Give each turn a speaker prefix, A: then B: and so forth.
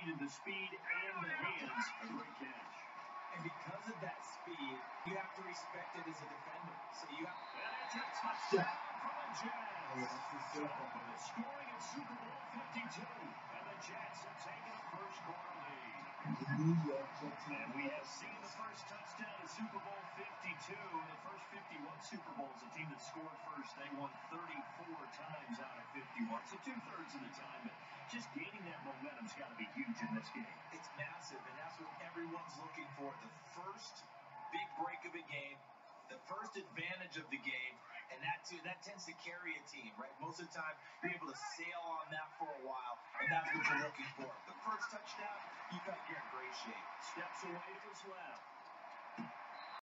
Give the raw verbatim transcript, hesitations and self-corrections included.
A: needed the speed and the hands. A great catch.
B: And because of that speed, you have to respect it as a defender. So you have
A: And it's a touchdown for the Jets. To open the scoring at Super Bowl fifty-two. And the Jets have taken a first quarter lead. And we have seen the first touchdown at Super Bowl fifty-two. The first fifty-one Super Bowls, the team that scored first, they won thirty-four times out of fifty-one. So two-thirds of the time. But just gaining that momentum's got to be huge in this game.
B: It's massive, and that's what everyone's looking for. The first big break of a game, the first advantage of the game, and that too, that tends to carry a team, right? Most of the time, you're able to sail on that for a while, and that's what you're looking for. The first touchdown, you felt you're in great shape.
A: Steps away to his left.